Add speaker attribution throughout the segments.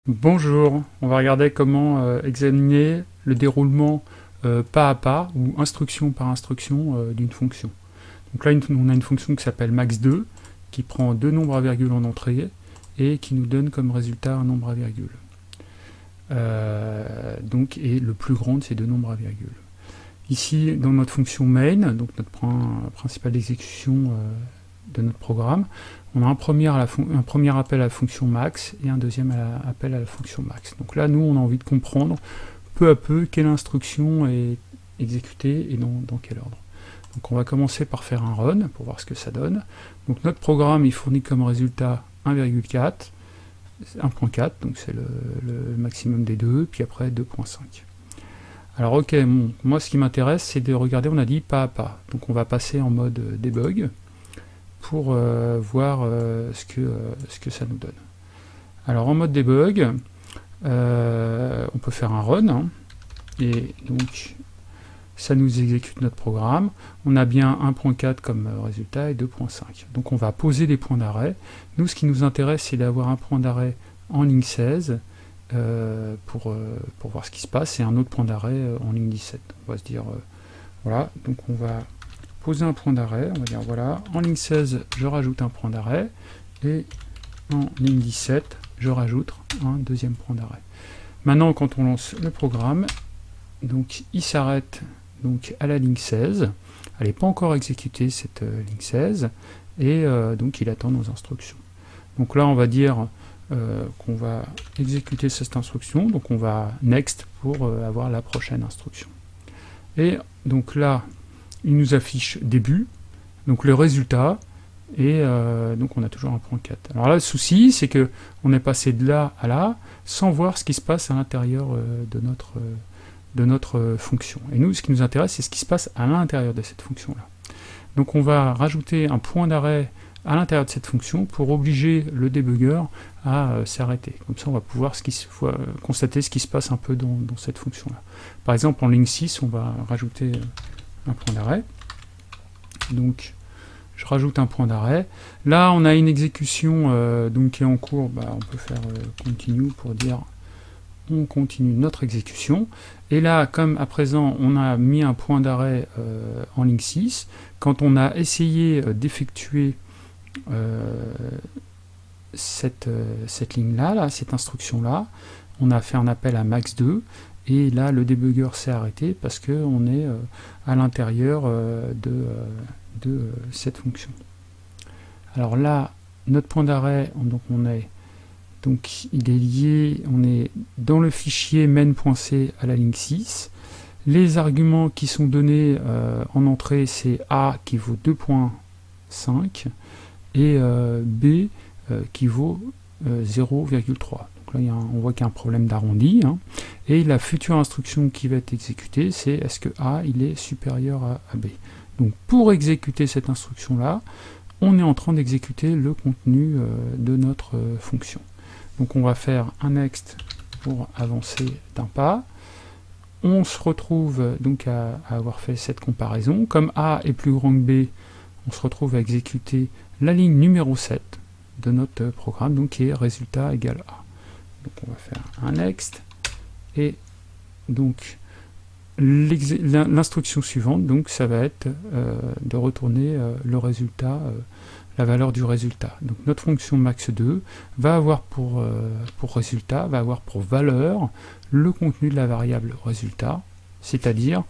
Speaker 1: Bonjour, on va regarder comment examiner le déroulement pas à pas ou instruction par instruction d'une fonction. Donc là, on a une fonction qui s'appelle max2 qui prend deux nombres à virgule en entrée et qui nous donne comme résultat un nombre à virgule. Et le plus grand de ces deux nombres à virgule. Ici, dans notre fonction main, donc notre principal d'exécution de notre programme, on a un premier appel à la fonction max et un deuxième appel à la fonction max. Donc là, nous, on a envie de comprendre peu à peu quelle instruction est exécutée et dans quel ordre. Donc on va commencer par faire un run pour voir ce que ça donne. Donc notre programme, il fournit comme résultat 1,4, 1.4, donc c'est le maximum des deux, puis après 2.5. Alors ok, bon, moi ce qui m'intéresse, c'est de regarder, on a dit pas à pas. Donc on va passer en mode debug pour voir ce que ça nous donne. Alors en mode debug, on peut faire un run, hein, et donc ça nous exécute notre programme. On a bien 1.4 comme résultat et 2.5. Donc on va poser des points d'arrêt. Nous, ce qui nous intéresse, c'est d'avoir un point d'arrêt en ligne 16 pour voir ce qui se passe, et un autre point d'arrêt en ligne 17. On va se dire, voilà, donc on va poser un point d'arrêt, on va dire voilà, en ligne 16 je rajoute un point d'arrêt, et en ligne 17 je rajoute un deuxième point d'arrêt. Maintenant quand on lance le programme, donc il s'arrête donc à la ligne 16, elle n'est pas encore exécutée cette ligne 16, et donc il attend nos instructions. Donc là on va dire qu'on va exécuter cette instruction, donc on va next pour avoir la prochaine instruction. Et donc là il nous affiche début, donc le résultat, et donc on a toujours 1.4. Alors là, le souci, c'est que on est passé de là à là, sans voir ce qui se passe à l'intérieur de notre fonction. Et nous, ce qui nous intéresse, c'est ce qui se passe à l'intérieur de cette fonction-là. Donc on va rajouter un point d'arrêt à l'intérieur de cette fonction pour obliger le débugger à s'arrêter. Comme ça, on va pouvoir constater ce qui se passe un peu dans cette fonction-là. Par exemple, en ligne 6, on va rajouter un point d'arrêt. Donc je rajoute un point d'arrêt. Là on a une exécution donc qui est en cours, on peut faire continue pour dire on continue notre exécution. Et là, comme à présent on a mis un point d'arrêt en ligne 6, quand on a essayé d'effectuer cette ligne-là, cette instruction-là, on a fait un appel à max2, et là le débugger s'est arrêté parce qu'on est à l'intérieur de cette fonction. Alors là, notre point d'arrêt, il est lié, on est dans le fichier main.c à la ligne 6. Les arguments qui sont donnés en entrée, c'est A qui vaut 2.5 et B qui vaut 0,3. Donc là, on voit qu'il y a un problème d'arrondi, hein. Et la future instruction qui va être exécutée, c'est est-ce que A il est supérieur à B. Donc pour exécuter cette instruction-là, on est en train d'exécuter le contenu de notre fonction. Donc on va faire un next pour avancer d'un pas. On se retrouve donc à avoir fait cette comparaison. Comme A est plus grand que B, on se retrouve à exécuter la ligne numéro 7 de notre programme, donc qui est résultat égale A. Donc on va faire un next, et donc l'instruction suivante, donc ça va être de retourner le résultat, la valeur du résultat. Donc notre fonction max2 va avoir pour résultat, va avoir pour valeur le contenu de la variable résultat, c'est-à-dire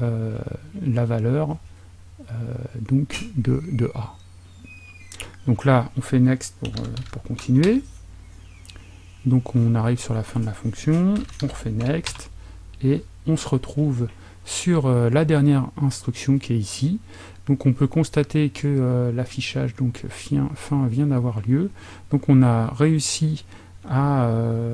Speaker 1: la valeur donc de A. Donc là on fait next pour continuer. Donc on arrive sur la fin de la fonction, on refait next, et on se retrouve sur la dernière instruction qui est ici. Donc on peut constater que l'affichage fin vient d'avoir lieu. Donc on a réussi à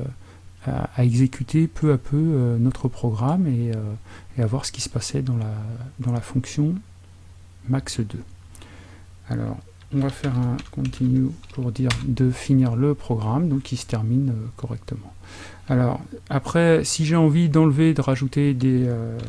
Speaker 1: exécuter peu à peu notre programme et à voir ce qui se passait dans la fonction max2. Alors on va faire un continue pour dire de finir le programme, donc qui se termine correctement. Alors après, si j'ai envie d'enlever, de rajouter des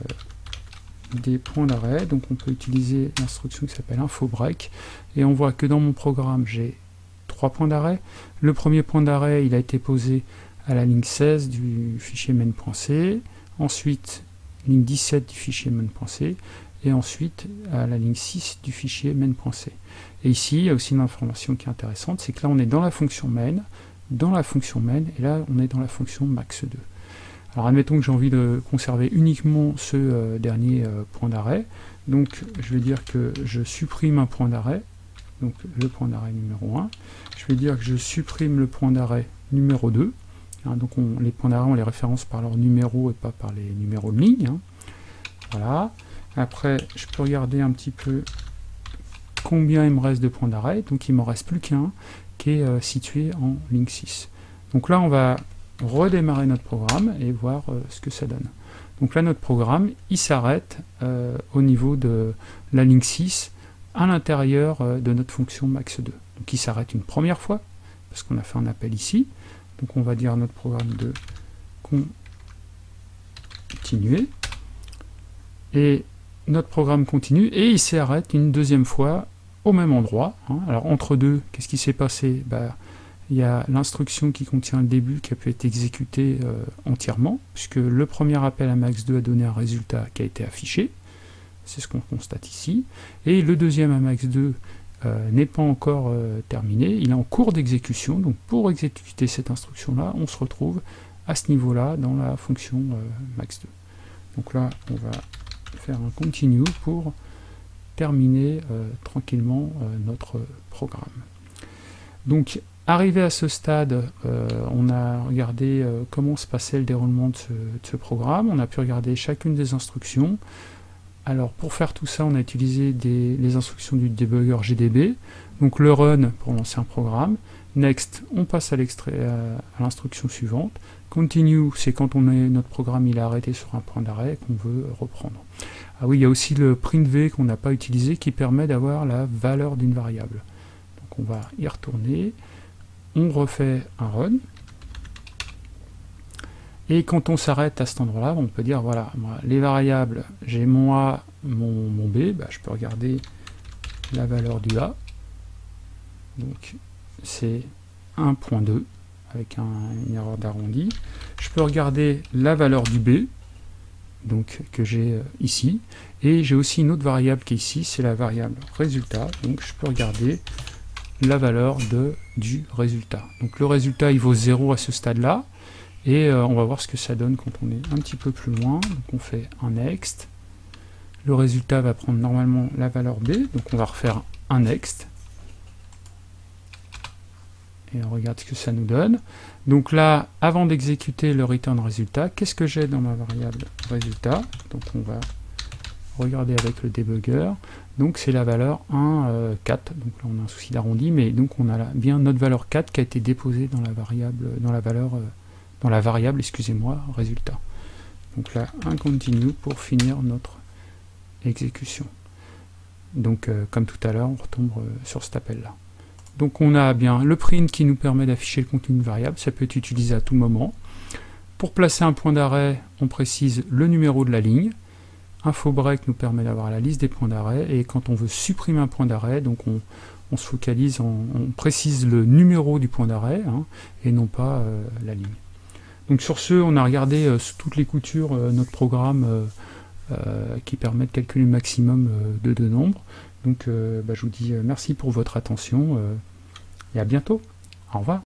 Speaker 1: points d'arrêt, donc on peut utiliser l'instruction qui s'appelle info break, et on voit que dans mon programme j'ai 3 points d'arrêt. Le premier point d'arrêt il a été posé à la ligne 16 du fichier main.c, ensuite ligne 17 du fichier main.c, et ensuite à la ligne 6 du fichier main.c. Et ici, il y a aussi une information qui est intéressante, c'est que là on est dans la fonction main, et là on est dans la fonction max2. Alors admettons que j'ai envie de conserver uniquement ce dernier point d'arrêt, donc je vais dire que je supprime un point d'arrêt, donc le point d'arrêt numéro 1, je vais dire que je supprime le point d'arrêt numéro 2, hein, donc les points d'arrêt on les référence par leur numéro et pas par les numéros de ligne, hein. Voilà. Après je peux regarder un petit peu combien il me reste de points d'arrêt, donc il ne m'en reste plus qu'un qui est situé en ligne 6. Donc là on va redémarrer notre programme et voir ce que ça donne. Donc là notre programme il s'arrête au niveau de la ligne 6 à l'intérieur de notre fonction max2. Donc il s'arrête une première fois parce qu'on a fait un appel ici. Donc on va dire à notre programme de continuer, et notre programme continue et il s'arrête une deuxième fois au même endroit, hein. Alors entre deux, qu'est-ce qui s'est passé? Il y a l'instruction qui contient le début qui a pu être exécutée entièrement, puisque le premier appel à max2 a donné un résultat qui a été affiché, c'est ce qu'on constate ici, et le deuxième à max2 n'est pas encore terminé, il est en cours d'exécution, donc pour exécuter cette instruction-là, on se retrouve à ce niveau-là dans la fonction max2. Donc là, on va faire un continue pour terminer tranquillement notre programme. Donc, arrivé à ce stade, on a regardé comment se passait le déroulement de ce programme, on a pu regarder chacune des instructions. Alors pour faire tout ça, on a utilisé les instructions du debugger GDB, donc le run pour lancer un programme, next, on passe à l'instruction suivante, continue, c'est quand notre programme il est arrêté sur un point d'arrêt qu'on veut reprendre. Ah oui, il y a aussi le printv qu'on n'a pas utilisé qui permet d'avoir la valeur d'une variable. Donc on va y retourner, on refait un run, et quand on s'arrête à cet endroit-là, on peut dire, voilà, moi, les variables, j'ai mon A, mon B, je peux regarder la valeur du A, donc c'est 1.2, avec une erreur d'arrondi. Je peux regarder la valeur du B, donc que j'ai ici, et j'ai aussi une autre variable qui est ici, c'est la variable résultat, donc je peux regarder la valeur du résultat. Donc le résultat, il vaut 0 à ce stade-là, et on va voir ce que ça donne quand on est un petit peu plus loin. Donc on fait un next. Le résultat va prendre normalement la valeur B. Donc on va refaire un next. Et on regarde ce que ça nous donne. Donc là, avant d'exécuter le return résultat, qu'est-ce que j'ai dans ma variable résultat? Donc on va regarder avec le debugger. Donc c'est la valeur 1, 4. Donc là on a un souci d'arrondi, mais donc on a là bien notre valeur 4 qui a été déposée dans la variable, excusez-moi, résultat. Donc là, un continue pour finir notre exécution. Donc, comme tout à l'heure, on retombe sur cet appel-là. Donc, on a bien le print qui nous permet d'afficher le contenu de variable. Ça peut être utilisé à tout moment. Pour placer un point d'arrêt, on précise le numéro de la ligne. Info break nous permet d'avoir la liste des points d'arrêt. Et quand on veut supprimer un point d'arrêt, donc on se focalise, on précise le numéro du point d'arrêt, hein, et non pas la ligne. Donc sur ce, on a regardé sous toutes les coutures notre programme qui permet de calculer le maximum de deux nombres. Donc je vous dis merci pour votre attention et à bientôt. Au revoir.